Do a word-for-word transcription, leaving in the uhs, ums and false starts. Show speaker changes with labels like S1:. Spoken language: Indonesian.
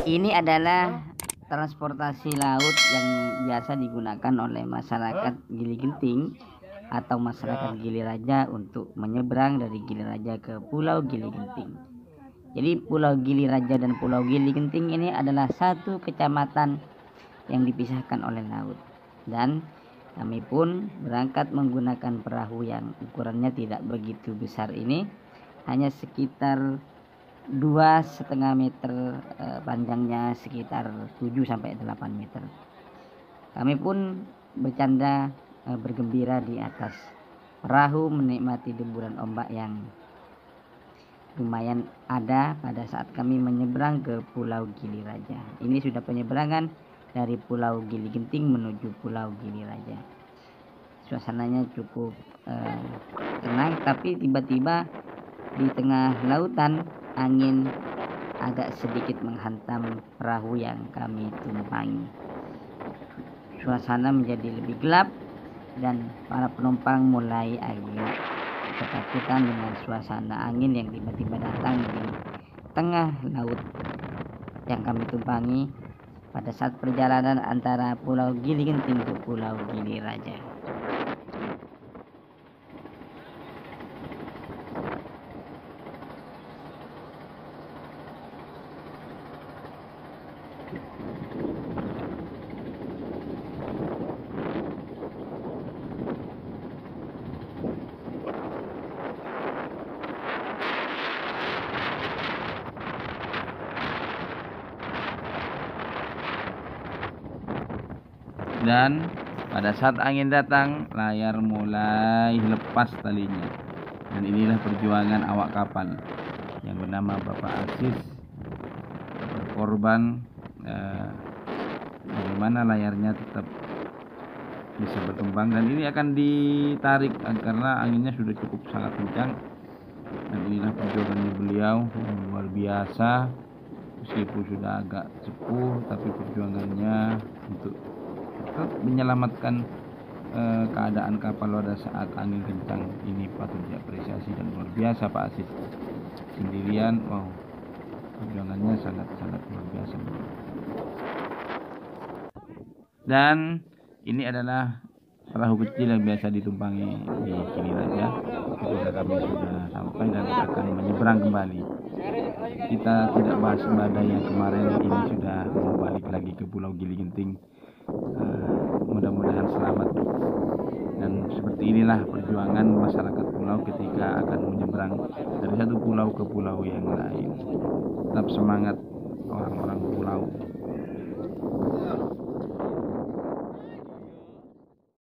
S1: Ini adalah transportasi laut yang biasa digunakan oleh masyarakat Gili Genting atau masyarakat Gili Raja untuk menyeberang dari Gili Raja ke Pulau Gili Genting. Jadi Pulau Gili Raja dan Pulau Gili Genting ini adalah satu kecamatan yang dipisahkan oleh laut, dan kami pun berangkat menggunakan perahu yang ukurannya tidak begitu besar ini, hanya sekitar dua setengah meter, eh, panjangnya sekitar tujuh sampai delapan meter. Kami pun bercanda, eh, bergembira di atas perahu menikmati deburan ombak yang lumayan ada pada saat kami menyeberang ke Pulau Gili Raja. Ini sudah penyeberangan dari Pulau Gili Genting menuju Pulau Gili Raja. Suasananya cukup eh, tenang, tapi tiba-tiba di tengah lautan angin agak sedikit menghantam perahu yang kami tumpangi. Suasana menjadi lebih gelap dan para penumpang mulai agak ketakutan dengan suasana angin yang tiba-tiba datang di tengah laut yang kami tumpangi pada saat perjalanan antara Pulau Gili Genting ke Pulau Gili Raja.
S2: Dan pada saat angin datang, layar mulai lepas talinya. Dan inilah perjuangan awak kapal yang bernama Bapak Aziz berkorban, eh, bagaimana layarnya tetap bisa berkembang, dan ini akan ditarik karena anginnya sudah cukup sangat kencang. Dan inilah perjuangan beliau yang luar biasa, meskipun sudah agak sepuh, tapi perjuangannya untuk tetap menyelamatkan eh, keadaan kapal pada saat angin kencang ini patut diapresiasi dan luar biasa Pak Aziz. Sendirian, wow, perjuangannya sangat-sangat luar biasa. Dan ini adalah perahu kecil yang biasa ditumpangi di Gili Raja. Ketika kami sudah sampai dan akan menyeberang kembali, kita tidak bahas badai yang kemarin, ini sudah mau balik lagi ke Pulau Gili Genting. Uh, mudah-mudahan selamat. Dan seperti inilah perjuangan masyarakat pulau ketika akan menyeberang dari satu pulau ke pulau yang lain. Tetap semangat orang-orang pulau.